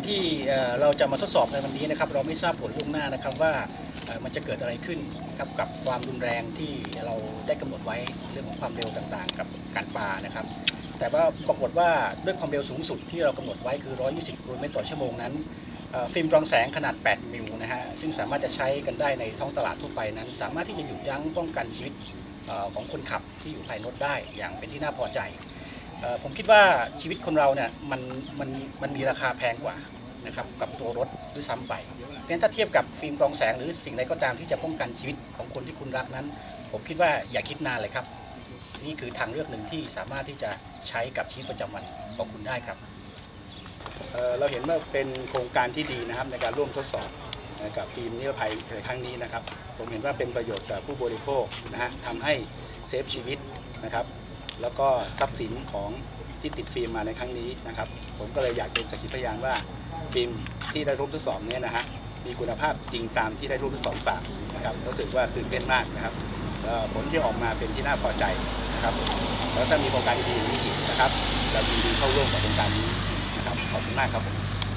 ที่เราจะมาทดสอบในวันนี้นะครับเราไม่ทราบผลล่วงหน้านะครับว่ามันจะเกิดอะไรขึ้นครับกับความรุนแรงที่เราได้กำหนดไว้เรื่องของความเร็วต่างๆกับการปานะครับแต่ว่าปรากฏว่าด้วยความเร็วสูงสุดที่เรากำหนดไว้คือ120กิโลเมตรต่อชั่วโมงนั้นฟิล์มกรองแสงขนาด8มิลนะฮะซึ่งสามารถจะใช้กันได้ในท้องตลาดทั่วไปนั้นสามารถที่จะหยุดยั้งป้องกันชีวิตของคนขับที่อยู่ภายในรถได้อย่างเป็นที่น่าพอใจผมคิดว่าชีวิตคนเราเนี่ยมันมีราคาแพงกว่านะครับกับตัวรถด้วยซ้ำไปเพราะฉะนั้นถ้าเทียบกับฟิล์มกรองแสงหรือสิ่งใดก็ตามที่จะป้องกันชีวิตของคนที่คุณรักนั้นผมคิดว่าอย่าคิดนานเลยครับนี่คือทางเลือกหนึ่งที่สามารถที่จะใช้กับชีวิตประจำวันของคุณได้ครับเราเห็นว่าเป็นโครงการที่ดีนะครับในการร่วมทดสอบกับฟิล์มนิรภัยในครั้งนี้นะครับผมเห็นว่าเป็นประโยชน์กับผู้บริโภคนะฮะทำให้เซฟชีวิตนะครับแล้วก็ทรัพย์สินของที่ติดฟิล์มมาในครั้งนี้นะครับผมก็เลยอยากเป็นสักขีพยานว่าฟิล์มที่ได้ร่วมทดสอบนี้นะฮะมีคุณภาพจริงตามที่ได้ร่วมทดสอบปากนะครับรู้สึกว่าตื่นเต้นมากนะครับผลที่ออกมาเป็นที่น่าพอใจนะครับแล้วถ้ามีโครงการดีอย่างนี้อีกนะครับเรายินดีเข้าร่วมกับโครงการนี้นะครับขอบคุณมากครับ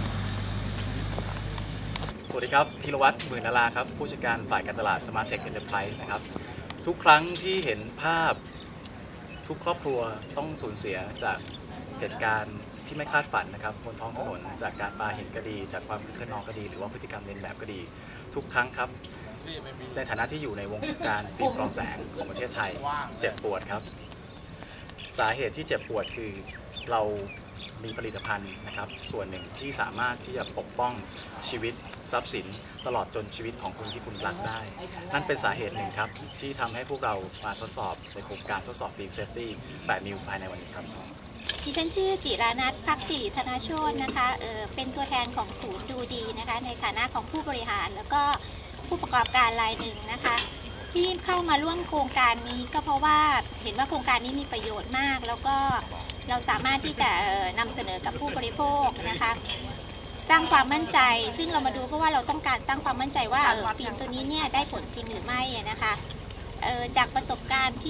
สวัสดีครับธีรวัฒน์หมื่นนาราครับผู้จัดการฝ่ายการตลาด Smart Tech Enterprise นะครับทุกครั้งที่เห็นภาพทุกครอบครัวต้องสูญเสียจากเหตุการณ์ที่ไม่คาดฝันนะครับบนท้องถนนจากการปาหินก็ดีจากความคึกขนองก็ดีหรือว่าพฤติกรรมเลียนแบบก็ดีทุกครั้งครับในฐานะที่อยู่ในวงการฟิล์มกรองแสงของประเทศไทยเจ็บปวดครับสาเหตุที่เจ็บปวดคือเรามีผลิตภัณฑ์นะครับส่วนหนึ่งที่สามารถที่จะปกป้องชีวิตทรัพย์สินตลอดจนชีวิตของคนที่คุณรักได้นั่นเป็นสาเหตุหนึ่งครับที่ทำให้พวกเรามาทดสอบในโครงการทดสอบฟิล์มเซฟตี้8มิลภายในวันนี้ครับดิฉันชื่อจิรานัท พักศิริธนาโชตินะคะเป็นตัวแทนของศูนย์ดูดีนะคะในฐานะของผู้บริหารแล้วก็ผู้ประกอบการรายหนึ่งนะคะที่เข้ามาร่วมโครงการนี้ก็เพราะว่าเห็นว่าโครงการนี้มีประโยชน์มากแล้วก็เราสามารถที่จะนำเสนอกับผู้บริโภคนะคะสร้างความมั่นใจซึ่งเรามาดูเพราะว่าเราต้องการสร้างความมั่นใจว่าฟิล์มตัวนี้เนี่ยได้ผลจริงหรือไม่นะคะจากประสบการณ์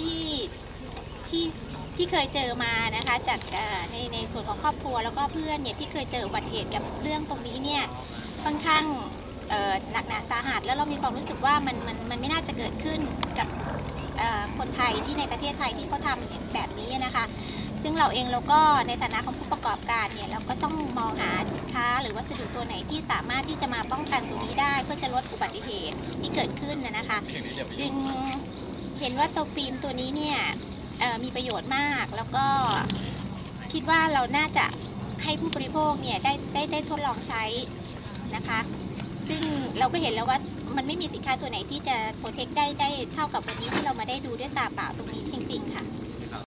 ที่เคยเจอมานะคะจากในส่วนของครอบครัวแล้วก็เพื่อนเนี่ยที่เคยเจออุบัติเหตุกับเรื่องตรงนี้เนี่ยค่อนข้างหนักหนาสาหัสแล้วเรามีความรู้สึกว่ามันไม่น่าจะเกิดขึ้นกับคนไทยที่ในประเทศไทยที่เขาทำแบบนี้นะคะซึ่งเราเองเราก็ในฐานะของผู้ประกอบการเนี่ยเราก็ต้องมองหาสินค้าหรือวัสดุตัวไหนที่สามารถที่จะมาป้องกันตัวนี้ได้เพื่อจะลดอุบัติเหตุที่เกิดขึ้นนะคะจึงเห็นว่าตัวฟิล์มตัวนี้เนี่ยมีประโยชน์มากแล้วก็คิดว่าเราน่าจะให้ผู้บริโภคเนี่ยได้ทดลองใช้นะคะซึ่งเราก็เห็นแล้วว่ามันไม่มีสินค้าตัวไหนที่จะโปรเทคได้เท่ากับวันนี้ที่เรามาได้ดูด้วยตาเปล่าตรงนี้จริงๆค่ะ